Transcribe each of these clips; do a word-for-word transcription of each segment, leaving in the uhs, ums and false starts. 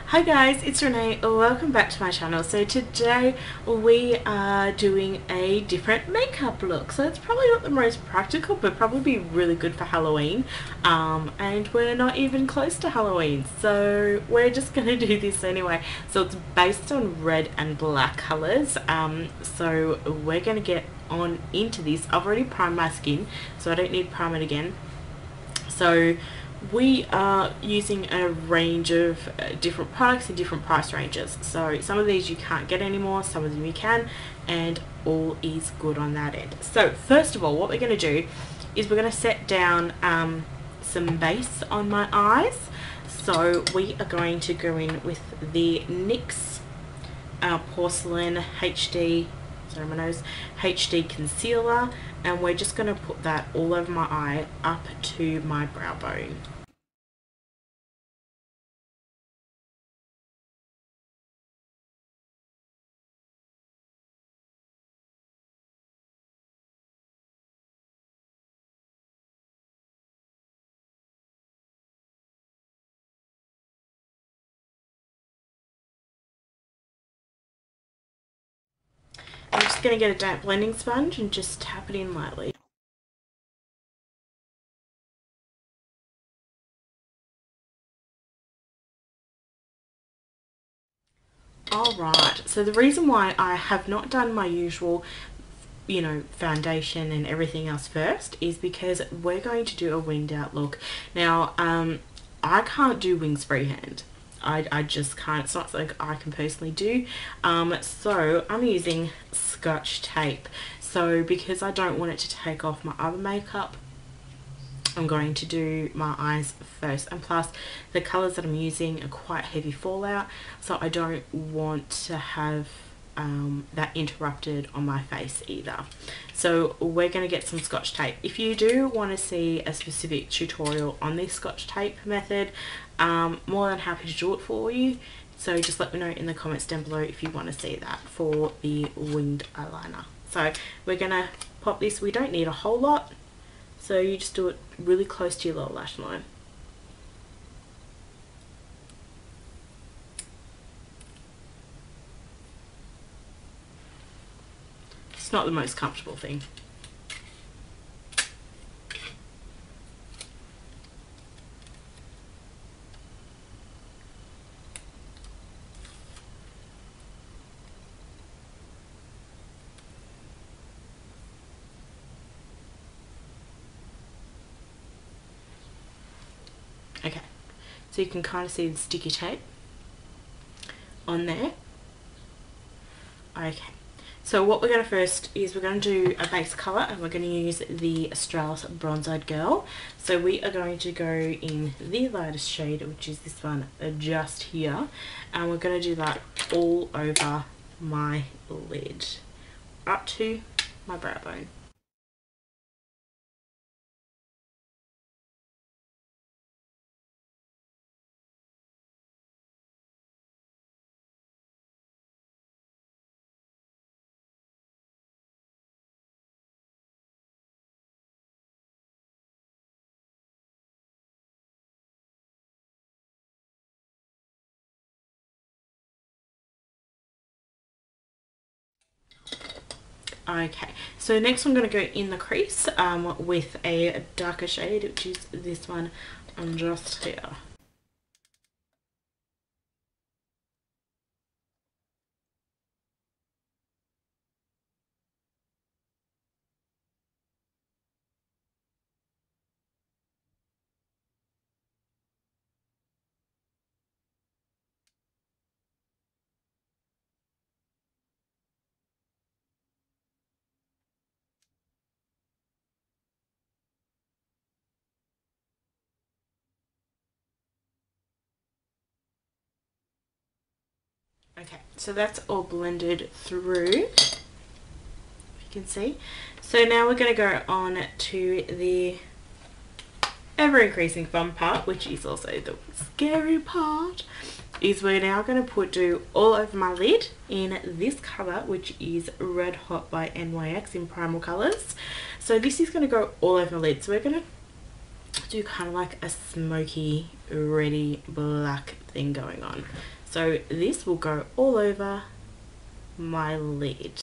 Hi guys, it's Renee. Welcome back to my channel. So today we are doing a different makeup look. So it's probably not the most practical, but probably be really good for Halloween. Um, and we're not even close to Halloween, so we're just gonna do this anyway. So it's based on red and black colors. Um, so we're gonna get on into this. I've already primed my skin, so I don't need primer again. So we are using a range of uh, different products in different price ranges. So some of these you can't get anymore, some of them you can, and all is good on that end. So first of all, what we're going to do is we're going to set down um, some base on my eyes. So we are going to go in with the NYX uh, Porcelain H D sorry my nose H D concealer, and we're just going to put that all over my eye up to my brow bone. I'm just going to get a damp blending sponge and just tap it in lightly. Alright, so the reason why I have not done my usual, you know, foundation and everything else first is because we're going to do a winged out look. Now, um, I can't do wings freehand. I, I just can't. It's not something I can personally do. Um, so I'm using Scotch tape. So because I don't want it to take off my other makeup, I'm going to do my eyes first, and plus the colours that I'm using are quite heavy fallout, so I don't want to have um, that interrupted on my face either. So we're going to get some Scotch tape. If you do want to see a specific tutorial on this Scotch tape method, um, more than happy to do it for you. So just let me know in the comments down below if you want to see that for the winged eyeliner. So we're going to pop this. We don't need a whole lot, so you just do it really close to your lower lash line. It's not the most comfortable thing. Okay, so you can kind of see the sticky tape on there. Okay, so what we're going to first is we're going to do a base colour, and we're going to use the Australis Bronze-Eyed Girl. So we are going to go in the lightest shade, which is this one just here, and we're going to do that all over my lid up to my brow bone. Okay, so next I'm going to go in the crease um, with a darker shade, which is this one just here. Okay, so that's all blended through, if you can see. So now we're going to go on to the ever increasing fun part, which is also the scary part, is we're now going to put do all over my lid in this colour, which is Red Hot by N Y X in Primal Colours. So this is going to go all over my lid. So we're going to do kind of like a smoky, reddy black thing going on. So this will go all over my lid.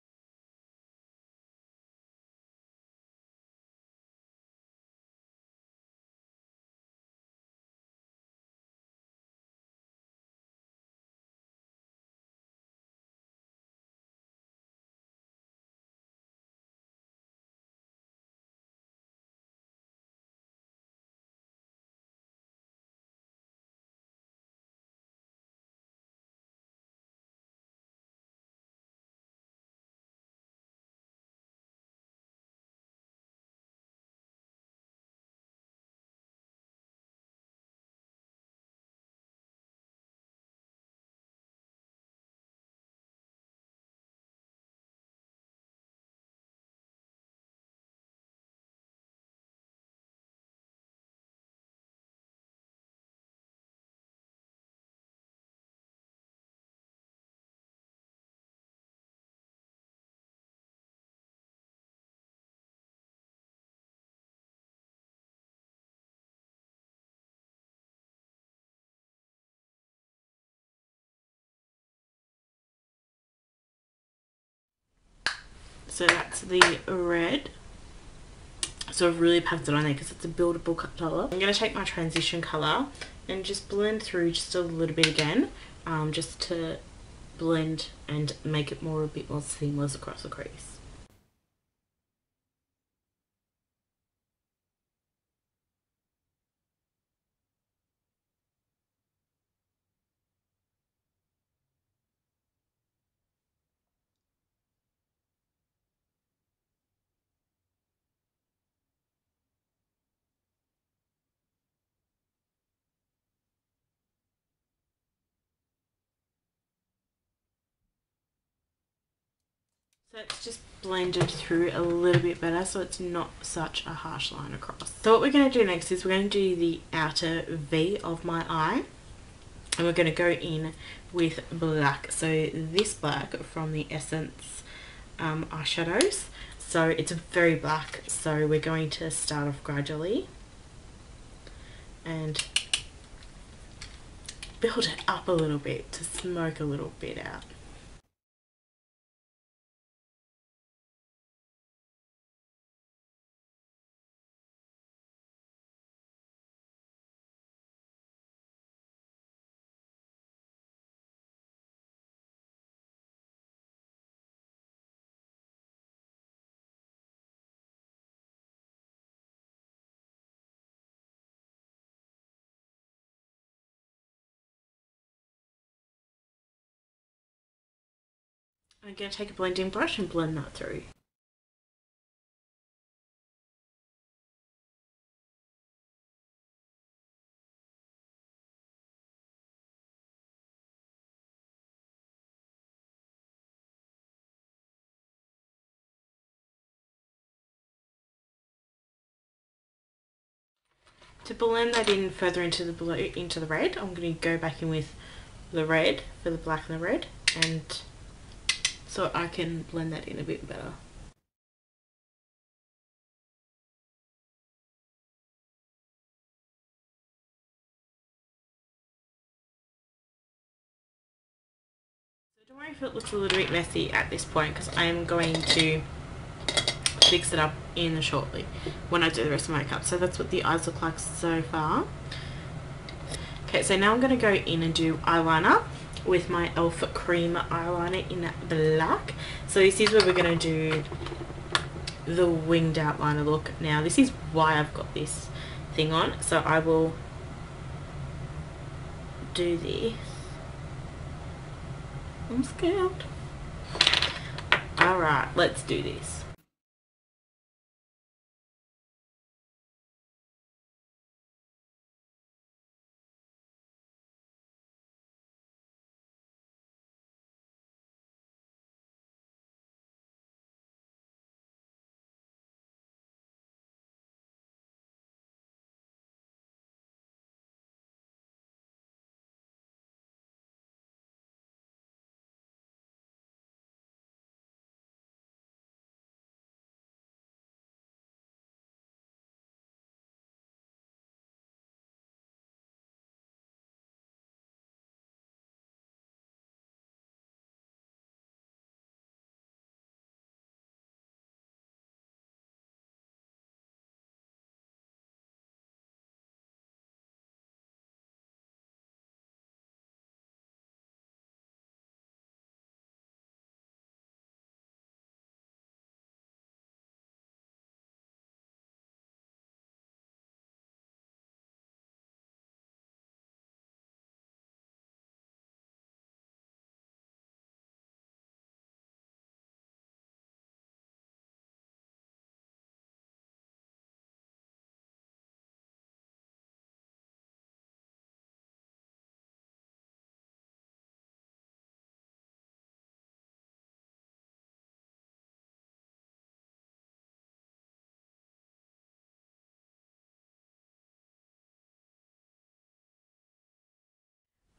So that's the red. So I've really packed it on there because it's a buildable colour. I'm going to take my transition colour and just blend through just a little bit again, um, just to blend and make it more a bit more seamless across the crease. So it's just blended through a little bit better, so it's not such a harsh line across. So what we're going to do next is we're going to do the outer V of my eye, and we're going to go in with black. So this black from the Essence um, eyeshadows. So it's very black, so we're going to start off gradually and build it up a little bit to smoke a little bit out. I'm going to take a blending brush and blend that through. To blend that in further into the blue, into the red, I'm going to go back in with the red for the black and the red, and so I can blend that in a bit better. So don't worry if it looks a little bit messy at this point, because I am going to fix it up in shortly when I do the rest of my makeup. So that's what the eyes look like so far. Okay, so now I'm going to go in and do eyeliner with my e l f cream eyeliner in black. So this is where we're going to do the winged outliner look. Now this is why I've got this thing on, so I will do this. I'm scared. Alright, let's do this.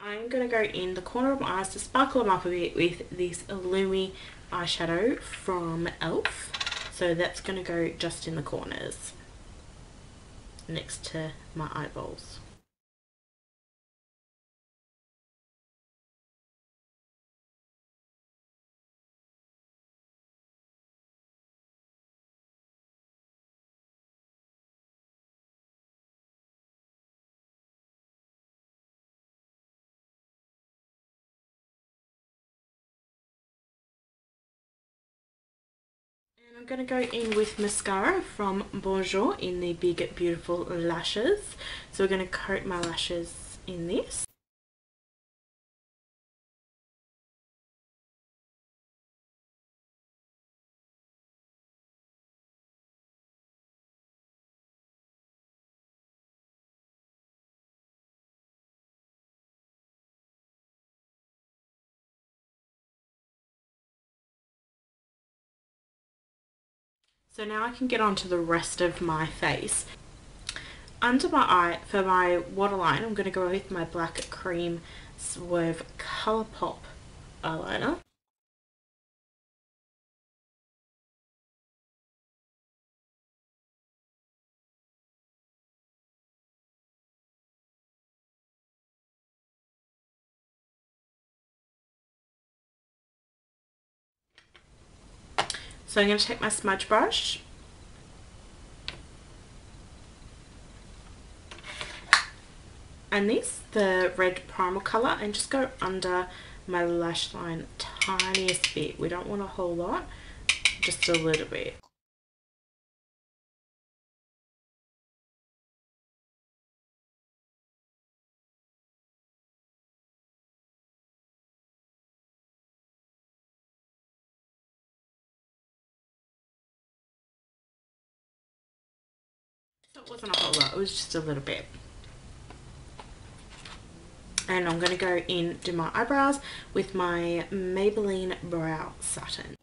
I'm going to go in the corner of my eyes to sparkle them up a bit with this Illumi eyeshadow from e l f. So that's going to go just in the corners next to my eyeballs. And I'm going to go in with mascara from Bonjour in the Big Beautiful Lashes. So we're going to coat my lashes in this. So now I can get on to the rest of my face. Under my eye, for my waterline, I'm going to go with my Black Cream Swerve Colourpop eyeliner. So I'm going to take my smudge brush and this, the red primal colour, and just go under my lash line tiniest bit. We don't want a whole lot, just a little bit. So it wasn't a whole lot, it was just a little bit. And I'm going to go in do my eyebrows with my Maybelline Brow Satin.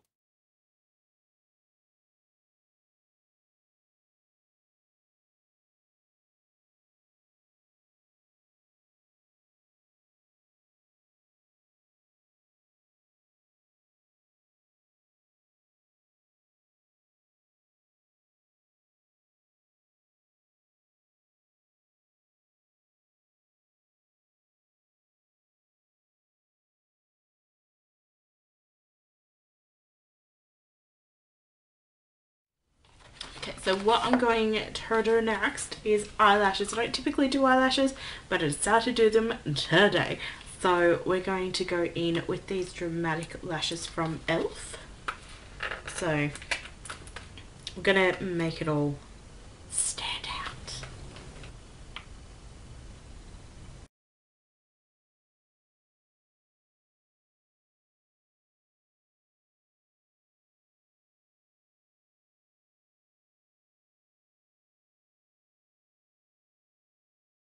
Okay, so what I'm going to do next is eyelashes. I don't typically do eyelashes, but I decided to do them today. So we're going to go in with these dramatic lashes from e l f. So I'm going to make it all